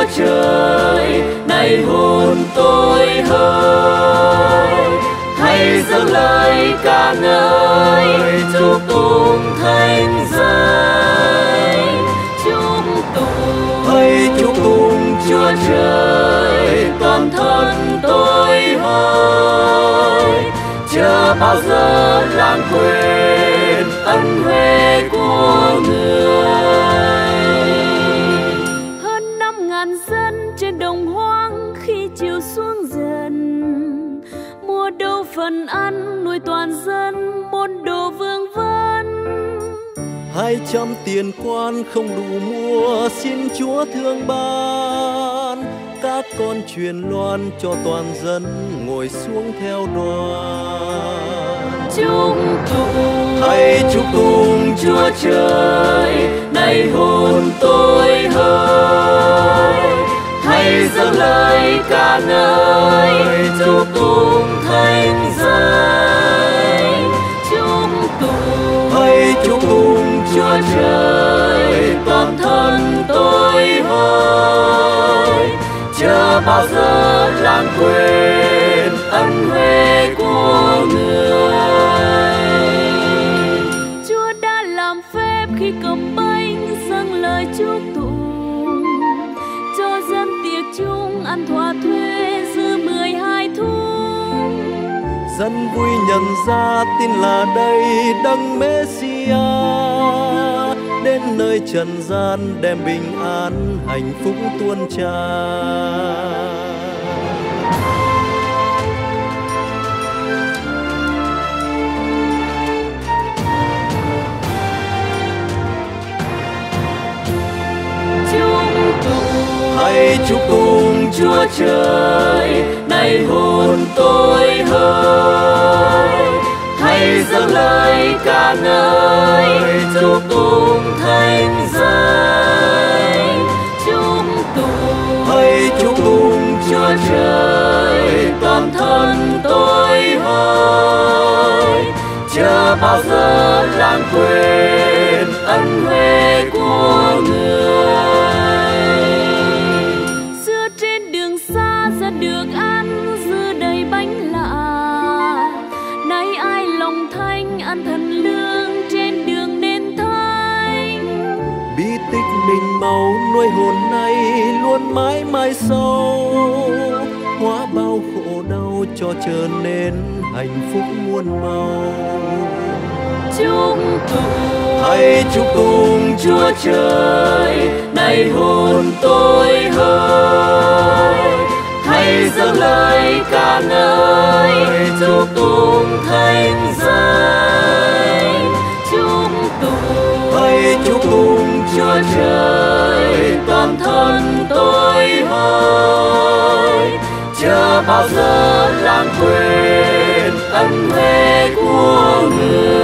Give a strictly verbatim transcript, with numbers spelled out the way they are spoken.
Trời này hồn tôi hơi, hãy dâng lời ca ngợi chúc tụng thánh danh, chúc tụng hãy chúc tụng Chúa Trời, toàn thân tôi hơi chưa bao giờ lãng quên ân huệ của Người. Hơn năm ngàn dân trên đồng hoang khi chiều xuống dần, mua đâu phần ăn nuôi toàn dân môn đồ vương vấn. Hai trăm tiền quan không đủ mua, xin Chúa thương ban. Các con truyền loan cho toàn dân ngồi xuống theo đoàn. Chúc tụng hãy chúc tụng Chúa Trời, này hồn tôi hơi, hãy dâng lời ca ngợi chúc tụng thánh danh, chúc tụng hãy chúc tụng Chúa Trời, toàn thân tôi hơi chưa bao giờ lãng quên ân huệ của Người. Chúa đã làm phép khi cầm bánh dâng lời chúc tụng, cho dân tiệc chung ăn thỏa thuê dư mười hai thúng. Dân vui nhận ra tin là đây Đấng Mê-si-a đến nơi trần gian đem bình an hạnh phúc tuôn tràn. Hãy chúc tụng Chúa Trời, này hồn tôi hơi, hãy dâng lời ca ngợi chúc tụng thánh danh, chúc tụng hãy chúc tụng Chúa Trời, toàn thân tôi hơi chưa bao giờ lãng quên ân huệ của Người. Được ăn dư đầy bánh lạ, nay ai lòng thanh ăn thần lương trên đường nên thánh. Bí tích mình màu nuôi hồn này luôn mãi mãi sâu, hóa bao khổ đau cho trở nên hạnh phúc muôn màu. Chúc tụng hãy chúc tụng Chúa Trời, này hồn tôi hơi, hãy dâng lời ca ngợi chúc tụng thánh danh, chúc tụng hãy chúc tụng Chúa Trời, toàn thân tôi hơi chưa bao giờ lãng quên ân huệ của Người.